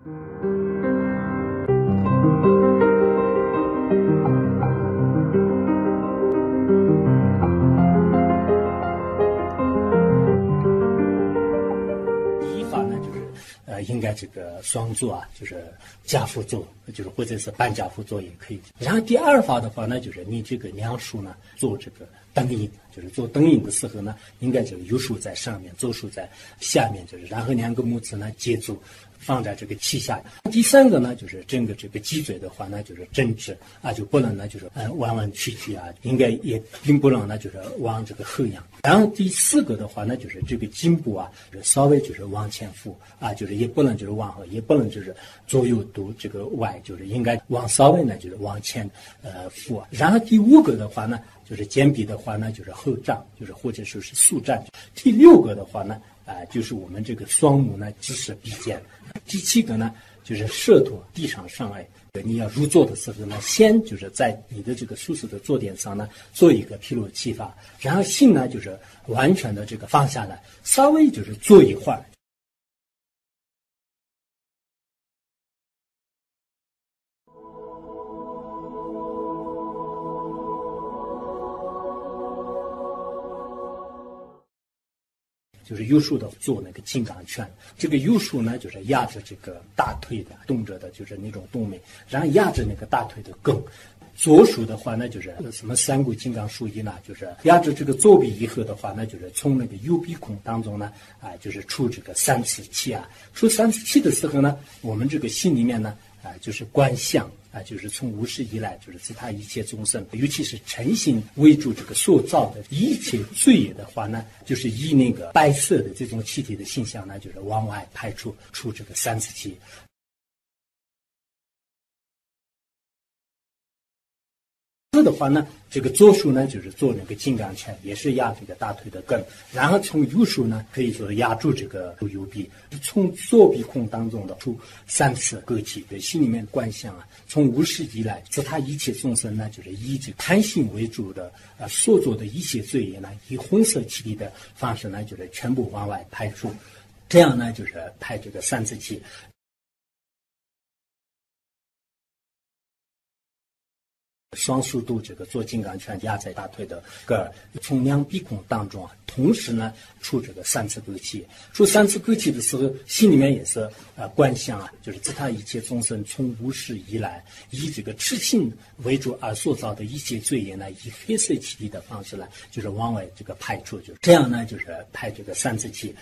应该这个双做啊，就是家父做，就是或者是半家父做也可以。然后第二法的话呢，就是你这个娘书呢做这个灯印，就是做灯印的时候呢，应该就右手在上面，左手在下面，就是然后两个拇指呢接住，放在这个膝下。第三个呢，就是整个这个脊椎的话呢，就是正直啊，就不能呢就是弯弯曲曲啊，应该也并不能呢就是往这个后仰。然后第四个的话呢，就是这个颈部啊，就是稍微就是往前俯啊，就是也不能就是往后，也不能就是左右都这个歪，就是应该往稍微呢就是往前俯啊。然后第五个的话呢，就是肩臂的话呢，就是后胀，就是或者说是速站。第六个的话呢，就是我们这个双目呢直视鼻尖。第七个呢，就是舌头地上上来。你要入座的时候呢，先就是在你的这个舒适的坐垫上呢，做一个披露气法，然后心呢就是完全的这个放下来，稍微就是坐一会儿。就是右手的做那个金刚拳，这个右手呢就是压着这个大腿的动着的，就是那种动脉，然后压着那个大腿的根。左手的话呢，就是什么三股金刚术一呢，就是压着这个左臂以后的话呢，就是从那个右鼻孔当中呢，就是出这个三次气啊。出三次气的时候呢，我们这个心里面呢，就是观相。就是从无始以来，就是其他一切众生，尤其是诚心为主这个所造的一切罪业的话呢，就是以那个白色的这种气体的现象呢，就是往外排出这个三次气。的话呢，这个左手呢就是做那个金刚拳，也是压这个大腿的根，然后从右手呢可以说压住这个右臂，从左鼻孔当中的出三次割气，对心里面观想啊，从无始以来，自他一切众生呢，就是以这贪心为主的所做的一切罪业呢，以红色气体的方式呢，就是全部往外排出，这样呢就是排这个三次气。双手都这个做金刚拳压在大腿的根儿，从两鼻孔当中同时呢出这个三次割气。出三次割气的时候，心里面也是观想啊，就是自他一切众生从无始以来，以这个痴心为主而所造的一切罪业呢，以黑色气体的方式呢，就是往外这个排出，就这样呢，就是排这个三次气。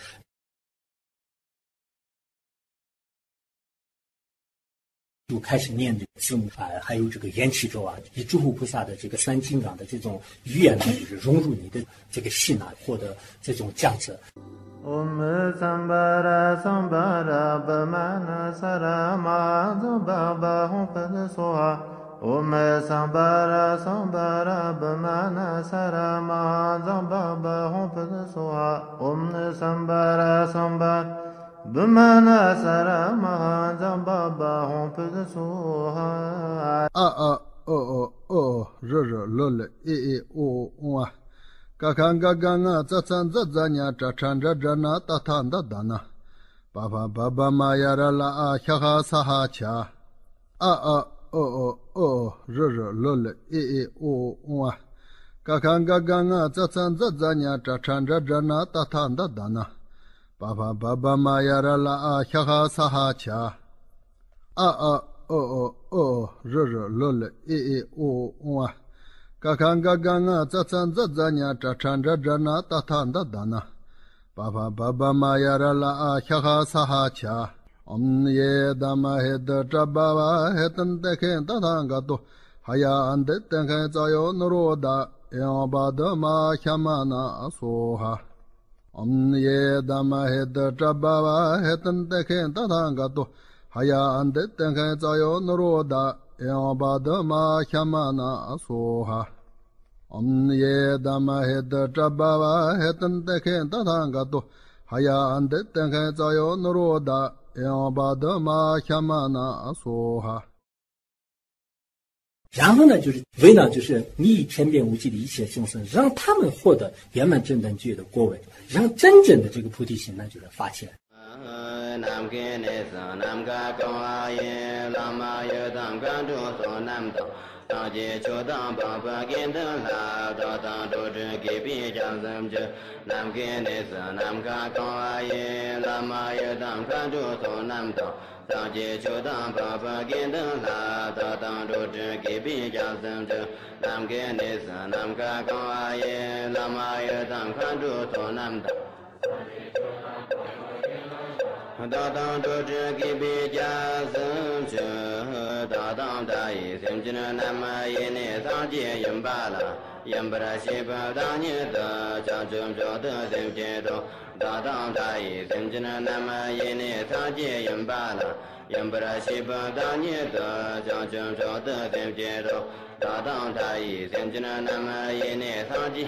就开始念这个字母还有这个缘起咒啊，以诸佛菩萨的这个三金刚的这种语言呢，就是融入你的这个心啊，获得这种价值。 Om Sambara Sambara Bhamana Sarama Zambaba Hum Pada Soha Om Sambara Sambara Bhamana Sarama Zambaba Hum Pada Soha Om Sambara Sambara Bhamana Sarama Zambaba Hum Pada Soha Lole O Kakanga ganga zatsan zatzanya chachan jajana tatanda dana. Baba mayara la ahaha saha cha. Lole O. Kakanga ganga zatsan zatzanya chachan jajana tatanda dana. Baba mayara la ahaha saha cha. Lole O. Kakanga ganga zatsan zatzanya chachan jajana tatanda dana. Baba mayara la ahaha saha cha. Ye dama hed jababa hetan teken tatangato. Haya ande tenken zayo nuroda. Yabada ma shamana asoha. Ye dama hed jababa hetan teken tatangato. Haya ande tenken zayo nuroda. Yabada ma shamana asoha. Ye dama hed jababa hetan teken tatangato. Haya ande tenken zayo nuroda. Yabada ma shamana asoha. 然后呢，就是为了就是你以天变无际的一切众生，让他们获得圆满正等觉的果位，让真正的这个菩提心呢，就是发起来。 nam ke ne sa nam ka ko a ye la ma ye dam ka do so nam do ta je cho dam ba ba kin da la da da do de ke bi ja sam je nam ke ne sa nam ka ko a ye la ma ye dam ka do so nam do ta je cho dam ba ba kin da la da da do de ke bi ja sam je nam ke ne sa nam ka ko a ye la ma ye dam ka do so nam do da da do je ke bi ja sam je da da da yi sim jin nam ma ye ne sa je yin ba la yin ba ra shi ba da ni da ja jum jo de sim je do da da da yi sim jin nam ma ye ne sa je yin ba la yin ba ra shi ba da ni da ja jum jo de sim je do da da da yi sim jin nam ma ye ne sa je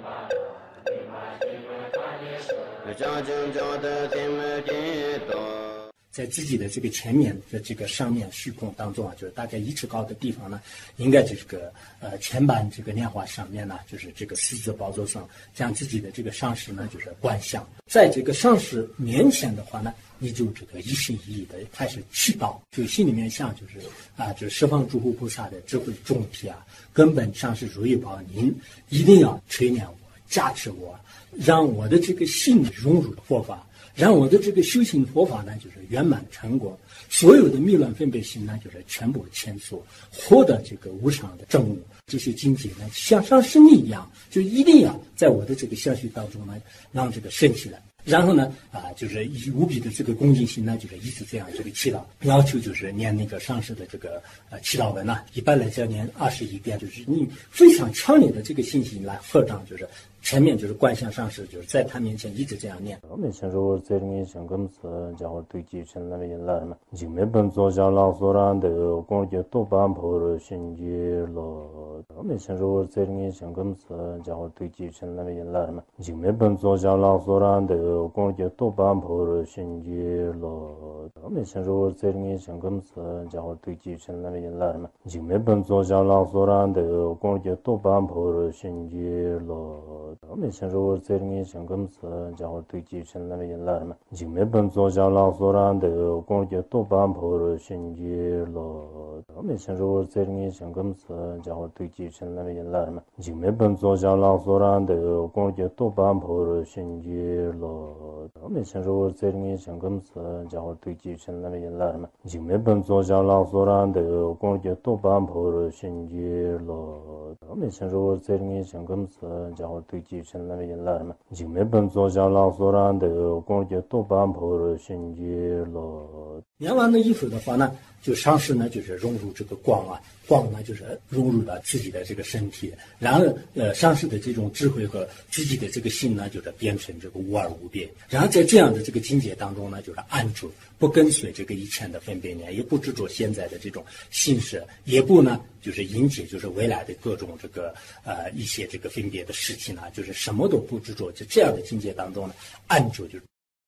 在自己的这个前面的这个上面虚空当中啊，就是大概1尺高的地方呢，应该这个前板这个莲花上面呢，就是这个四字宝座上，将自己的这个上师呢，就是观想，在这个上师面前的话呢，你就这个一心一意的开始祈祷，就心里面想就是就是十方诸佛菩萨的智慧众体啊，根本上师如意宝，您一定要垂怜我，加持我，让我的这个心融入佛法。让我的这个修行佛法呢，就是圆满成果，所有的迷乱分别心呢，就是全部迁出，获得这个无上的正悟。这些境界呢，像上师一样，就一定要在我的这个相续当中呢，让这个升起来。然后呢，就是以无比的这个恭敬心呢，就是一直这样这个祈祷，要求就是念那个上师的这个祈祷文一般来讲念21遍，就是你非常强烈的这个信心来合掌，就是前面就是观想上师，就是在他面前一直这样念。 我们先说这里面想跟此家伙对继承那边来嘛，就没本做下老所然的工作多半破了心结了。我们先说这里面想跟此家伙对继承那边来嘛，就没本做下老所然的工作多半破了心结了。我们先说这里面想跟此家伙对继承那边来嘛，就没本做下老所然的工作多半破了心结了。我们先说这里面想跟此家伙对继承那边来嘛，就没本做下老所然的工作多半破了心结了。我们先说这里面想跟此家伙对继承那边来嘛，就没本做下老所然的工作多半破了心结了。我们先说这里面想跟此家伙对继承那边来嘛，就没本做下老所然的工作多半破了心结了。我们先说这里面想跟此家伙对继承那边来嘛，就没本做下老所然的工作多半破了心结了。 念完了以后的话呢，就上师呢就是融入这个光光呢就是融入到自己的这个身体，然后上师的这种智慧和自己的这个心呢，就是变成这个无二无别。然后在这样的这个境界当中呢，就是安住，不跟随这个以前的分别念，也不执着现在的这种心事，也不呢就是迎接就是未来的各种这个一些这个分别的事情呢，就是什么都不执着，就这样的境界当中呢，安住就是。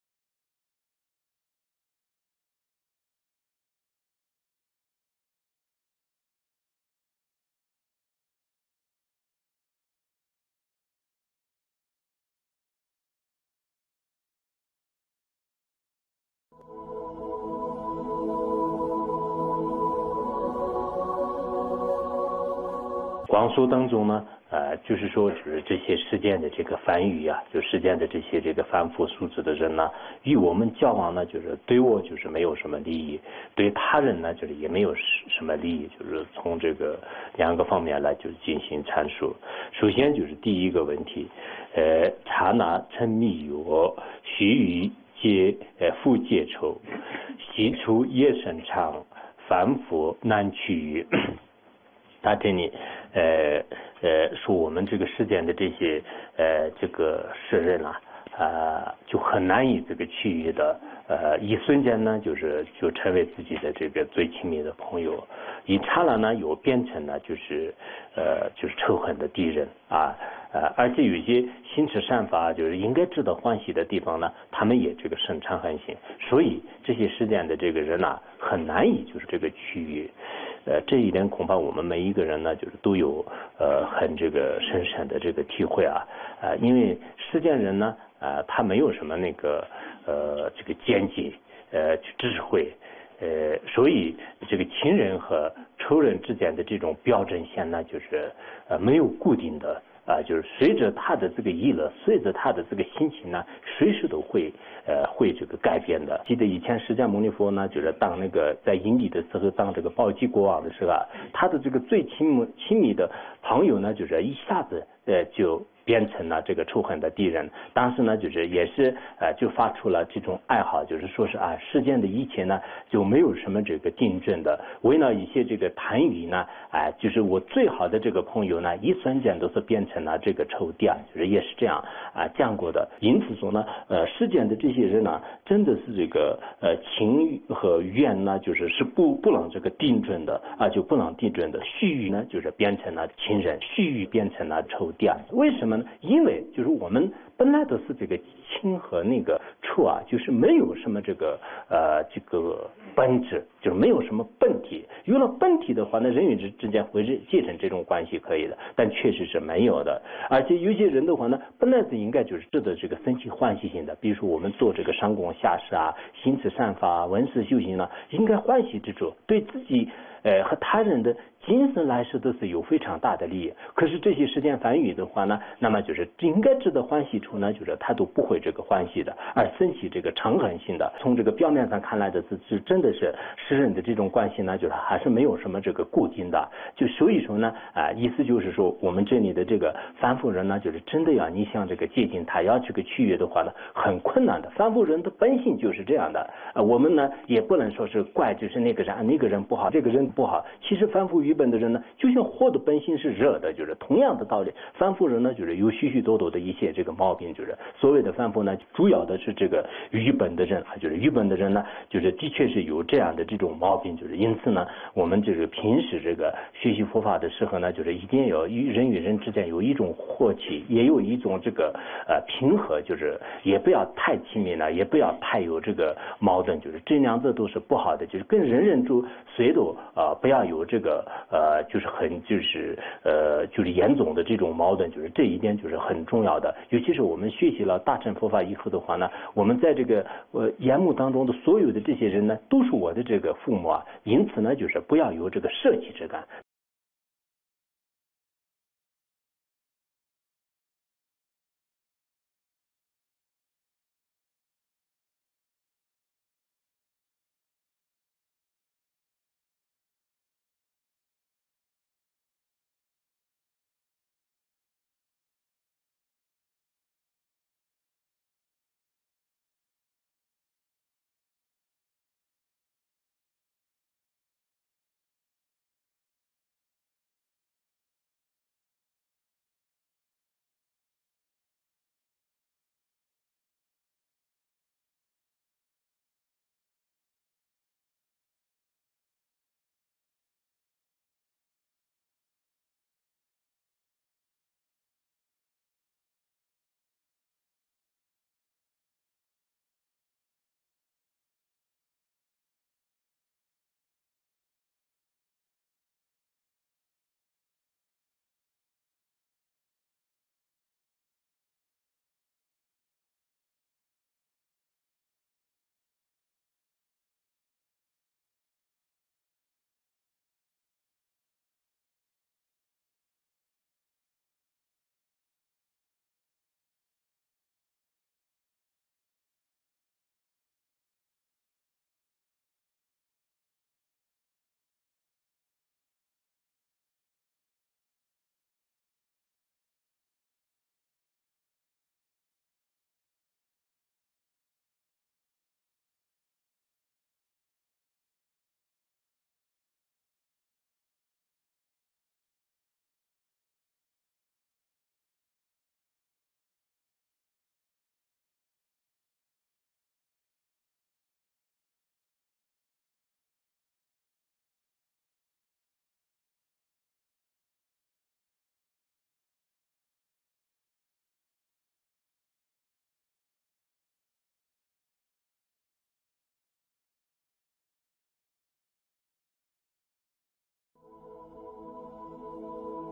光说当中呢，就是说，就是这些世间的这个梵语啊，就世间的这些这个凡夫俗子的人呢，与我们交往呢，就是对我就是没有什么利益，对他人呢，就是也没有什么利益，就是从这个2个方面来就是进行阐述。首先就是第一个问题，刹那沉迷我，须臾皆复结仇，习出夜深长，凡夫难去于。他这里说我们这个世间的这些这个世人就很难以这个去于的一瞬间呢就成为自己的这个最亲密的朋友，一刹那呢又变成了就是仇恨的敌人而且有些心持善法就是应该值得欢喜的地方呢，他们也这个生嗔恨心，所以这些世间的这个人很难以就是这个区域。这一点恐怕我们每一个人呢，就是都有很这个深深的这个体会因为世间人呢，他没有什么那个这个见解，智慧，所以这个亲人和仇人之间的这种标准线呢，就是没有固定的。就是随着他的这个意乐，随着他的这个心情呢，随时都会这个改变的。记得以前释迦牟尼佛呢，就是当那个在印地的时候，当这个宝鸡国王的时候，他的这个最亲密的朋友呢，就是一下子就变成了这个仇恨的敌人。当时呢，就是也是就发出了这种爱好，就是说是世间的一切呢就没有什么这个定正的，为了一些这个贪欲呢，就是我最好的这个朋友呢，一瞬间都是变成了这个仇敌，就是也是这样讲过的。因此说呢，世间的这些人呢，真的是这个情和怨呢，就是不能这个定准的就不能定准的。虚欲呢，就是变成了亲人，虚欲变成了仇敌。为什么呢？因为就是我们本来都是这个亲和那个处就是没有什么这个本质，就是没有什么本体。有了本体的话，那人与人之间会结成这种关系可以的，但确实是没有的。而且有些人的话呢，本来是应该就是值得这个生起欢喜心的，比如说我们做这个上供下施行持善法闻思修行呢，应该欢喜之处，对自己和他人的今生来世都是有非常大的利益。可是这些世间凡语的话呢，那么就是应该值得欢喜处呢，就是他都不会这个欢喜的，而生起这个嗔恨心的。从这个表面上看来的是真的是世人的这种关系呢，就是还是没有什么这个固定的。就所以说呢，意思就是说我们这里的这个凡夫人呢，就是真的要你想这个接近他，要这个区越的话呢，很困难的。凡夫人的本性就是这样的。我们呢也不能说是怪就是那个人不好，这个人不好。其实凡夫愚本的人呢，就像火的本性是热的，就是同样的道理。凡夫人呢，就是有许许多多的一些这个毛病，就是所谓的凡夫呢，主要的是这个愚本的人就是愚本的人呢，就是的确是有这样的这种毛病，就是因此呢，我们就是平时这个学习佛法的时候呢，就是一定要人与人之间有一种和气，也有一种这个平和，就是也不要太亲密了，也不要太有这个矛盾，就是这两者都是不好的，就是跟人就谁都不要有这个就是很就是严重的这种矛盾，就是这一点就是很重要的。尤其是我们学习了大乘佛法以后的话呢，我们在这个眼目当中的所有的这些人呢，都是我的这个父母因此呢，就是不要有这个舍弃之感。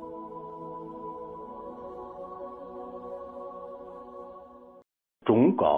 忠告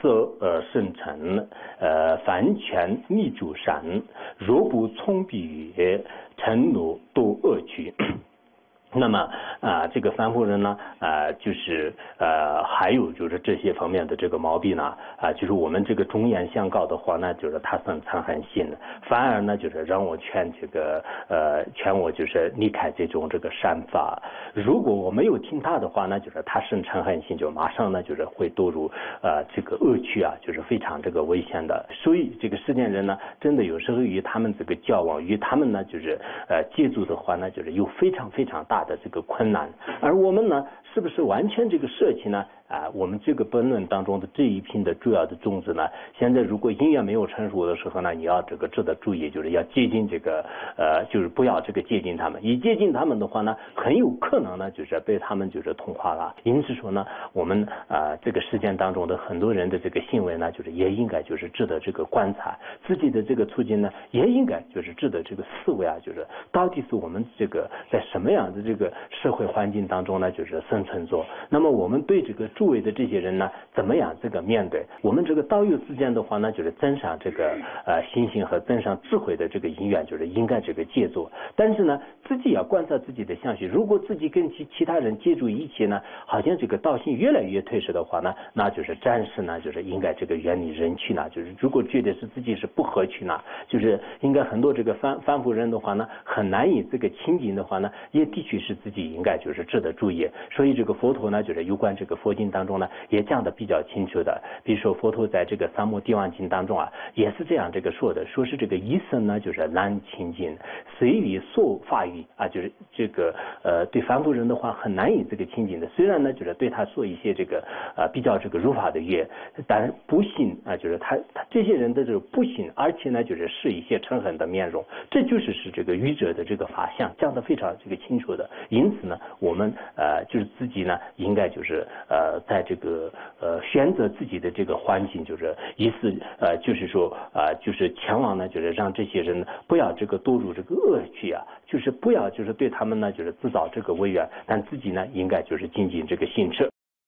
则生成凡权逆主善，若不从必于承诺多恶趣。那么这个凡夫人呢就是还有就是这些方面的这个毛病呢就是我们这个忠言相告的话呢，就是他很信的，反而呢就是让我劝我就是离开这个善法。如果我没有听他的话呢，就是他生嗔恨心，就马上呢就是会堕入这个恶趣就是非常这个危险的。所以这个世间人呢，真的有时候与他们这个交往，与他们呢就是接触的话呢，就是有非常非常大的这个困难。而我们呢，是不是完全这个舍弃呢？我们这个本论当中的这一品的主要的宗旨呢，现在如果因缘没有成熟的时候呢，你要这个值得注意，就是要接近这个就是不要这个接近他们。一接近他们的话呢，很有可能呢就是被他们就是同化了。因此说呢，我们这个世间当中的很多人的这个行为呢，就是也应该就是值得这个观察，自己的这个处境呢，也应该就是值得这个思维就是到底是我们这个在什么样的这个社会环境当中呢，就是生存着。那么我们对这个诸位的这些人呢，怎么样这个面对？我们这个道友之间的话呢，就是增上这个心性和增上智慧的这个因缘，就是应该这个借助。但是呢，自己要观察自己的相续，如果自己跟其他人接触一起呢，好像这个道心越来越退失的话呢，那就是暂时呢，就是应该这个远离人群呢，就是如果觉得是自己是不合群呢，就是应该很多这个凡夫人的话呢，很难以这个亲近的话呢，也的确是自己应该就是值得注意。所以这个佛陀呢，就是有关这个佛经当中呢，也讲的比较清楚的。比如说佛陀在这个三摩地王经当中也是这样这个说的，说是这个一生呢就是难亲近，随于所发语就是这个对凡夫人的话很难以这个亲近的。虽然呢就是对他说一些这个比较这个如法的约，但是不信就是他这些人的这个不信，而且呢就是是一些嗔恨的面容，这就是这个愚者的这个法相，讲得非常这个清楚的。因此呢，我们就是自己呢应该就是在这个选择自己的这个环境，就是意思就是说就是前往呢就是让这些人不要这个堕入这个恶趣就是不要就是对他们呢就是制造这个危缘，但自己呢应该就是精进这个心智。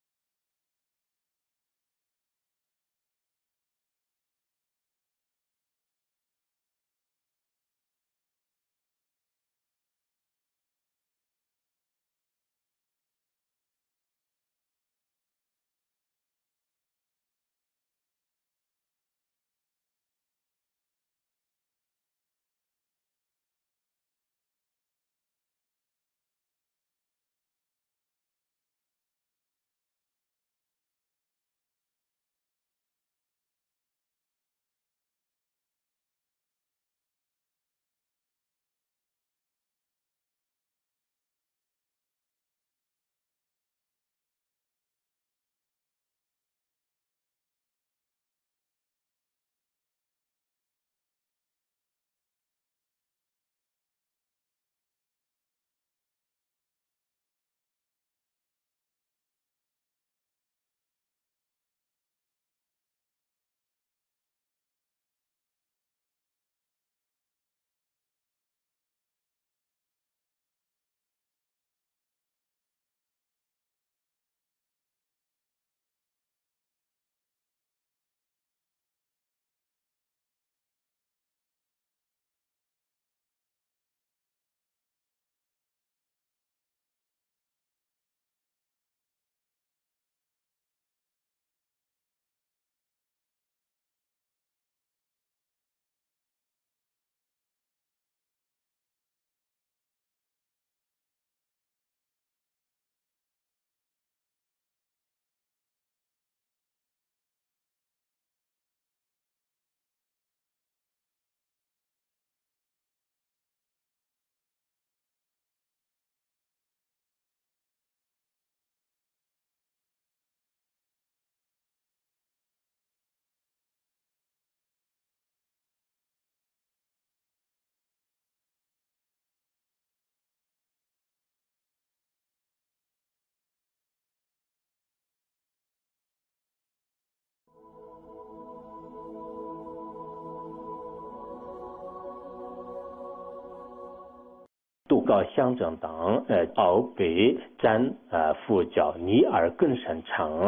度告相正等，奥北占佛教尼而更深成，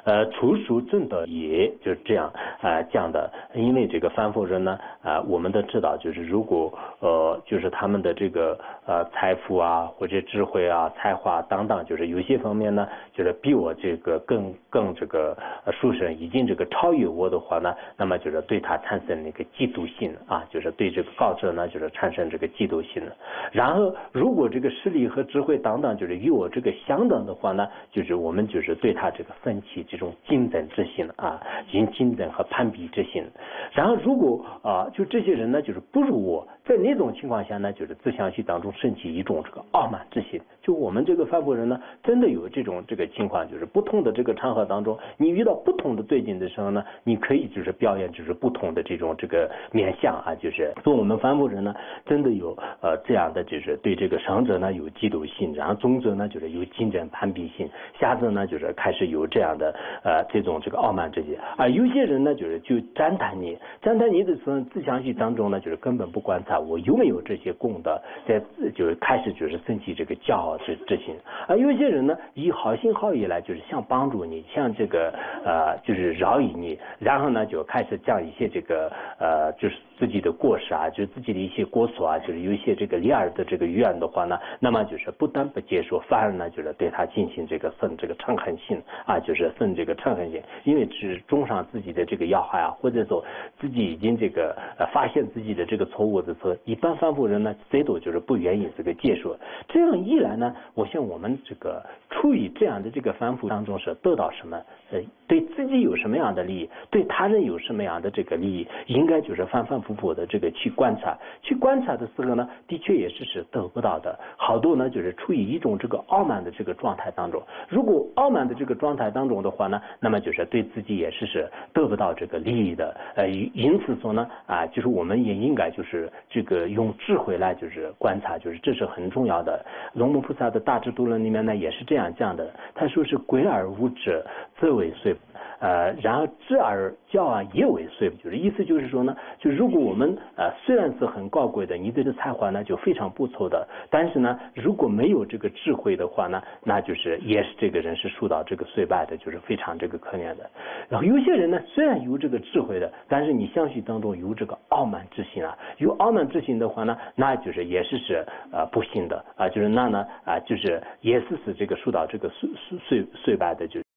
处属正的也就是这样讲的。因为这个凡夫人呢我们都知道，就是如果就是他们的这个财富啊或者智慧啊才华等等，就是有些方面呢就是比我这个更这个殊胜，已经这个超越我的话呢，那么就是对他产生那个嫉妒心啊，就是对这个高者呢就是产生这个嫉妒心。然后如果这个实力和智慧等等就是与我这个相等的话呢，就是我们就是对他这个奋起这种竞争之心啊，竞争和攀比之心。然后如果就这些人呢就是不如我，在那种情况下呢，就是自相续当中升起一种这个傲慢之心。就我们这个凡夫人呢，真的有这种这个情况，就是不同的这个场合当中，你遇到不同的对境的时候呢，你可以就是表演就是不同的这种这个面相啊，就是说我们凡夫人呢，真的有这样的就是对这个上者呢有嫉妒心，然后中者呢就是有竞争攀比心，下者呢就是开始有这样的这种这个傲慢之心。而有些人呢就是就赞叹你的时候，自相续当中呢就是根本不观察我有没有这些功德，在就是开始就是升起这个骄傲之心。而有些人呢以好心好意来就是想帮助你，像这个就是饶益你，然后呢就开始讲一些这个就是自己的过失啊，就是自己的一些过错啊，就是有一些这个利尔的这个愿的话呢，那么就是不但不接受，反而呢就是对他进行这个生这个嗔恨心啊，就是生这个嗔恨心，因为只种上自己的这个要害啊，或者说自己已经这个发现自己的这个错误的时候，一般凡夫人呢谁都就是不愿意这个接受。这样一来呢，我想我们这个处于这样的这个凡夫当中是得到什么对自己有什么样的利益，对他人有什么样的这个利益，应该就是反反复复的这个去观察的时候呢，的确也是得不到的。好多呢就是处于一种这个傲慢的这个状态当中，如果傲慢的这个状态当中的话呢，那么就是对自己也是得不到这个利益的。因此说呢就是我们也应该就是这个用智慧来就是观察，就是这是很重要的。龙母菩萨的大智度论里面呢也是这样讲的，他说是贵而无知则为随，然后智而骄傲也为随，就是意思就是说呢，就如果我们虽然是很高贵的，你的才华呢就非常不错的，但是呢如果没有这个智慧的话呢，那就是也是这个人是受到这个衰败的，就是非常这个可怜的。然后有些人呢虽然有这个智慧的，但是你相续当中有这个傲慢之心啊，有傲慢之心的话呢，那就是也是不幸的就是那呢就是也是这个受到这个衰败的。就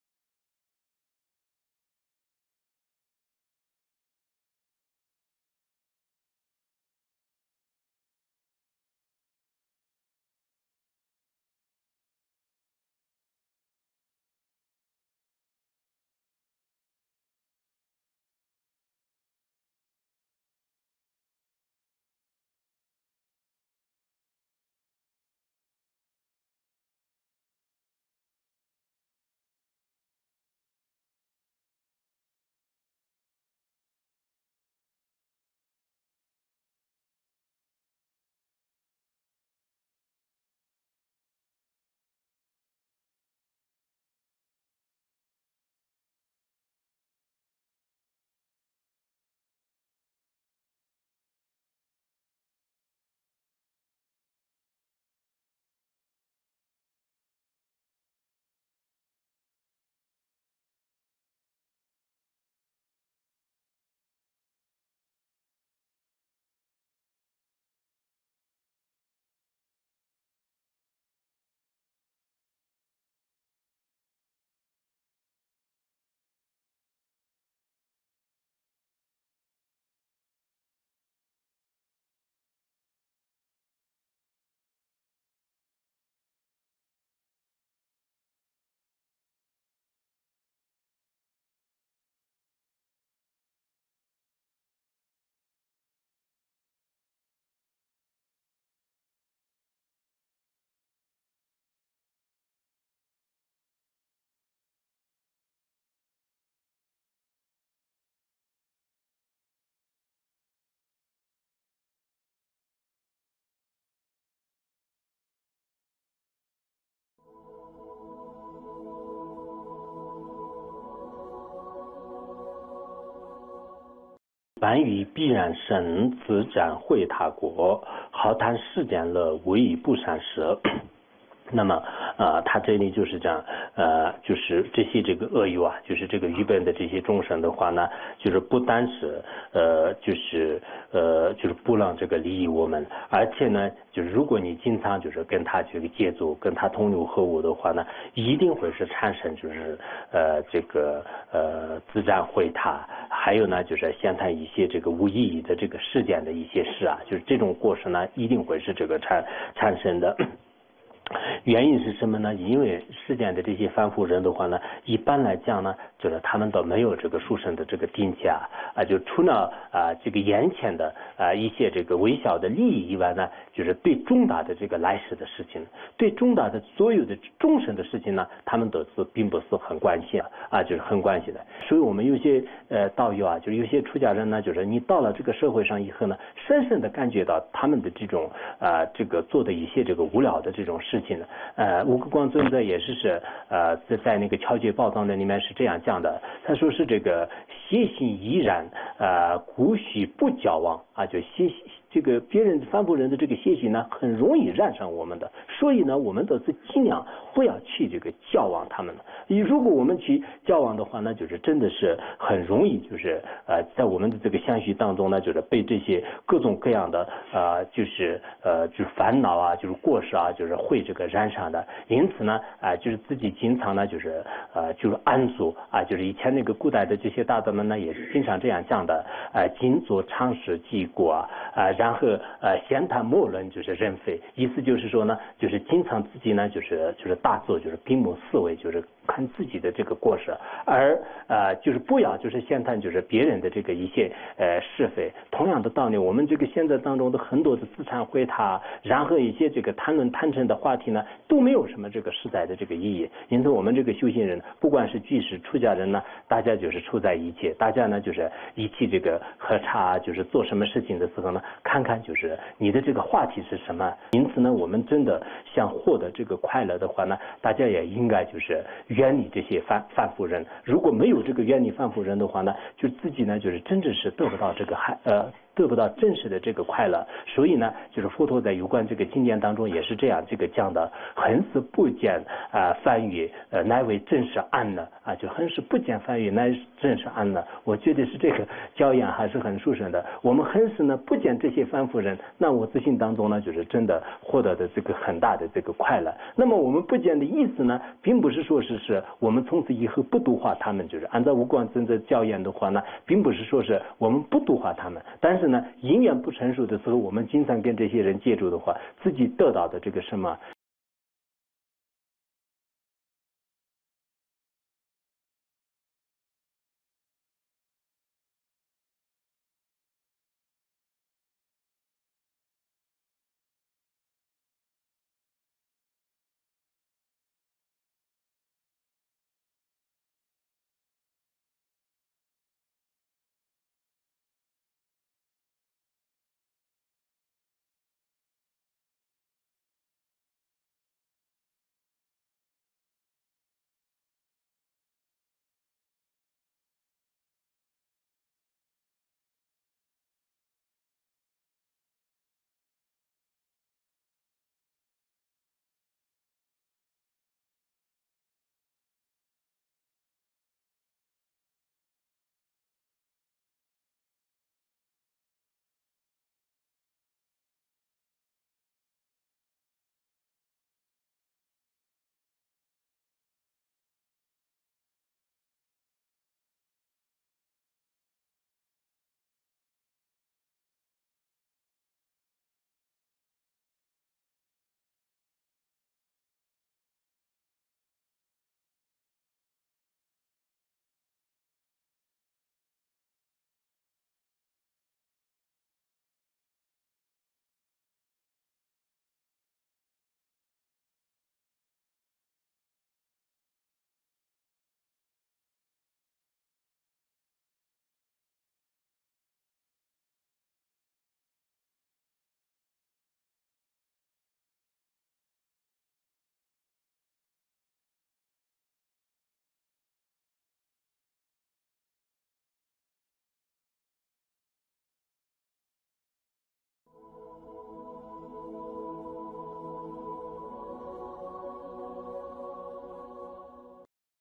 凡于必然生，自然会他国，好谈世间乐，为不善舍。 那么他这里就是这样，就是这些这个恶友啊，就是这个愚笨的这些众生的话呢，就是不单是就是不让这个利益我们，而且呢，就是如果你经常就是跟他这个接触，跟他同流合污的话呢，一定会是产生就是这个自然毁他，还有呢就是现在一些这个无意义的这个事件的一些事啊，就是这种过失呢，一定会是这个产生的。原因是什么呢？因为世间的这些凡夫人的话呢，一般来讲呢，就是他们都没有这个殊胜的这个定价就除了这个眼前的一些这个微小的利益以外呢，就是对重大的这个来世的事情，对重大的所有的众生的事情呢，他们都是并不是很关心就是很关心的。所以我们有些道友就是有些出家人呢，就是你到了这个社会上以后呢，深深的感觉到他们的这种这个做的一些这个无聊的这种事情呢。吴克光尊者也是在那个《敲诀宝藏论》里面是这样讲的，他说是这个邪心依然故许不交往就这个别人凡夫人的这个邪心呢，很容易染上我们的，所以呢，我们都是尽量不要去这个交往他们的。如果我们去交往的话呢，就是真的是很容易，就是在我们的这个相续当中呢，就是被这些各种各样的就是烦恼就是过失就是会这个染上的。因此呢就是自己经常呢就是安住就是以前那个古代的这些大德们呢，也是经常这样讲的今作常识记过然后闲谈莫论就是人非，意思就是说呢，就是经常自己呢就是大作，就是闭目思维，就是看自己的这个过失，而就是不要就是闲谈就是别人的这个一些是非。同样的道理，我们这个现在当中的很多的自忏悔他，然后一些这个谈论贪嗔的话题呢，都没有什么这个实在的这个意义。因此我们这个修行人，不管是居士出家人呢，大家就是处在一起，大家呢就是一起这个喝茶，就是做什么事情的时候呢，看看就是你的这个话题是什么。因此呢，我们真的想获得这个快乐的话呢，大家也应该就是远离这些凡夫人。如果没有这个远离凡夫人的话呢，就自己呢就是真正是得不到这个得不到真实的这个快乐。所以呢，就是佛陀在有关这个经典当中也是这样这个讲的，恒是不见翻语乃为真实安乐就恒是不见翻语乃真实安乐。我觉得是这个教言还是很殊胜的。我们恒是呢不见这些凡夫人，那我自信当中呢就是真的获得的这个很大的这个快乐。那么我们不见的意思呢，并不是说是我们从此以后不度化他们，就是按照无光真的教言的话呢，并不是说是我们不度化他们，但是呢因缘不成熟的时候，我们经常跟这些人接触的话，自己得到的这个什么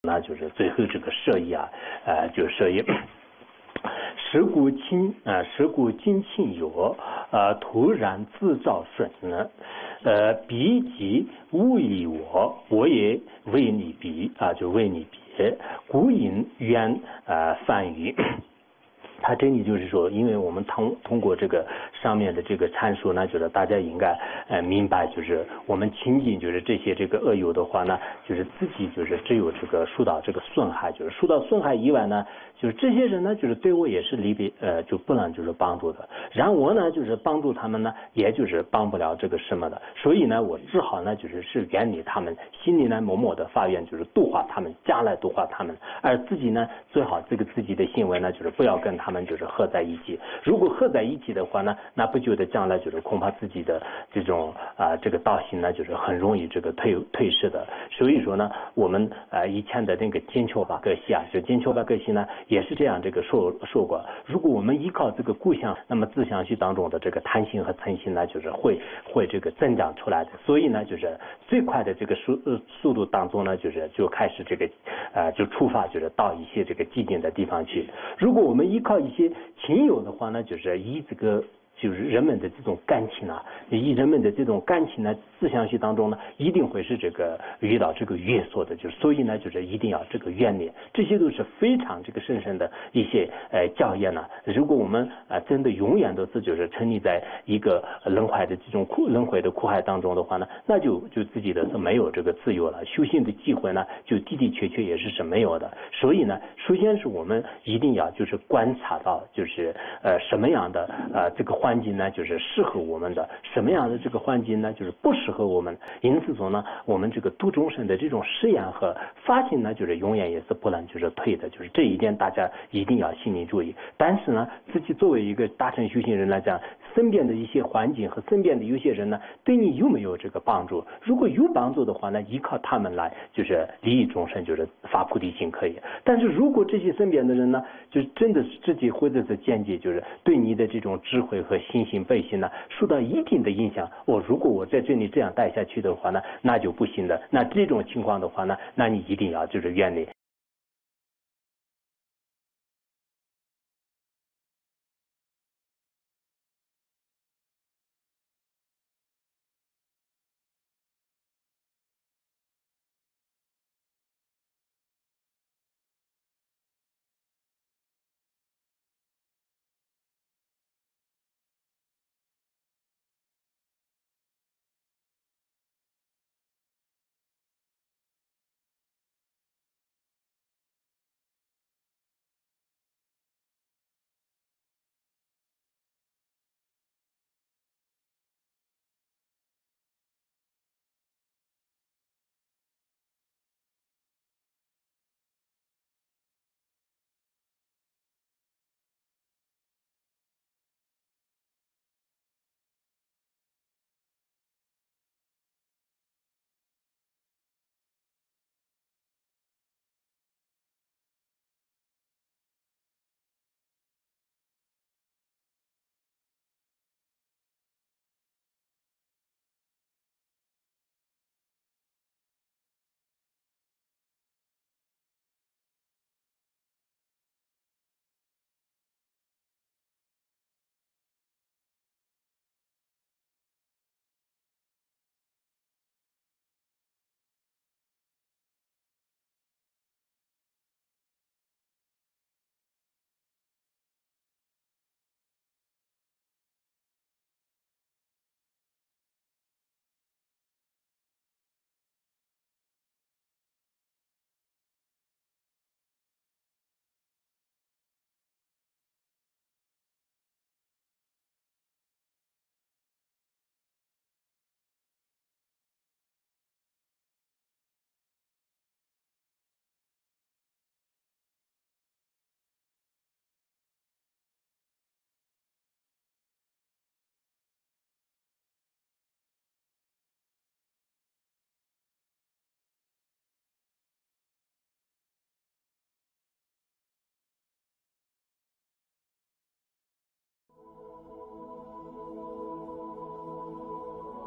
那就是最后这个舍义啊，就舍义。时故精庆有，突然自照顺呢，彼即勿以我也为你比啊，就为你比，故因缘泛于。他这里就是说，因为我们通过这个上面的这个阐述呢，就是大家应该明白，就是我们亲近就是这些这个恶友的话呢，就是自己就是只有这个受到这个损害，就是受到损害以外呢，就是这些人呢，就是对我也是离别就不能就是帮助的，然后我呢就是帮助他们呢，也就是帮不了这个什么的，所以呢我只好呢就是远离他们，心里呢默默的发愿就是度化他们，将来度化他们，而自己呢最好这个自己的行为呢就是不要跟他们就是合在一起，如果合在一起的话呢，那不久的将来就是恐怕自己的这种这个道行呢就是很容易这个退失的，所以说呢我们以前的那个金秋巴格西啊，就金秋巴格西呢也是这样这个说过，如果我们依靠这个故乡，那么自相续当中的这个贪心和嗔心呢就是会这个增长出来的，所以呢就是最快的这个速度当中呢就开始这个就出发就是到一些这个寂静的地方去，如果我们依靠一些亲友的话呢，就是以这个就是人们的这种感情啊，以人们的这种感情呢，自相续当中呢，一定会是这个遇到这个约束的，就是所以呢，就是一定要这个远离，这些都是非常这个深深的一些教业呢。如果我们真的永远都是就是沉溺在一个轮回的这种轮回的苦海当中的话呢，那就自己的是没有这个自由了，修行的机会呢，就的的确确也是没有的。所以呢，首先是我们一定要就是观察到就是什么样的这个环境呢，就是适合我们的，什么样的这个环境呢，就是不适合我们。因此说呢，我们这个度众生的这种誓言和发心呢，就是永远也是不能就是退的，就是这一点大家一定要心里注意。但是呢，自己作为一个大乘修行人来讲，身边的一些环境和身边的有些人呢，对你有没有这个帮助？如果有帮助的话呢，依靠他们来就是利益众生，就是发菩提心可以。但是如果这些身边的人呢，就真的是自己或者是间接就是对你的这种智慧和信心背信呢受到一定的影响，如果我在这里这样带下去的话呢，那就不行的。那这种情况的话呢，那你一定要就是远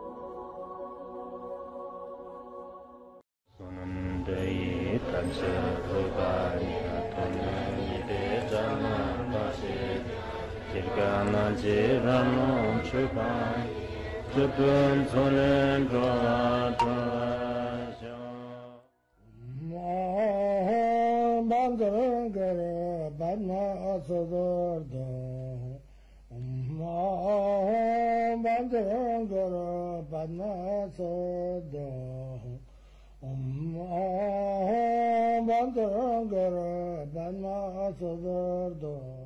离。Sunandai Tansa Bandara